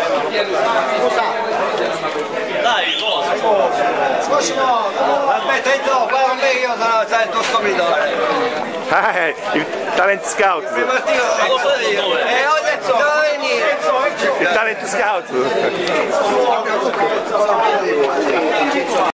Dai, aspetta, entro, guarda me che io sono il tuo scopritore. Il talent scout. Ho detto, dove venire? Il talent scout.